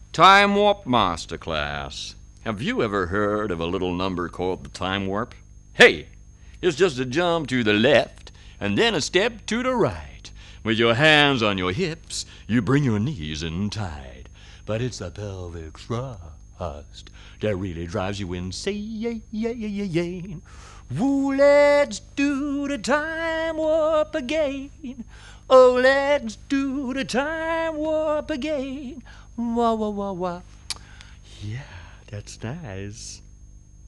Time Warp Masterclass. Have you ever heard of a little number called the Time Warp? Hey, it's just a jump to the left and then a step to the right. With your hands on your hips, you bring your knees in tight. But it's the pelvic thrust that really drives you insane. Woo, let's do the time warp again. Oh, let's do the time warp again. Wah, wah, wah, wah. Yeah, that's nice.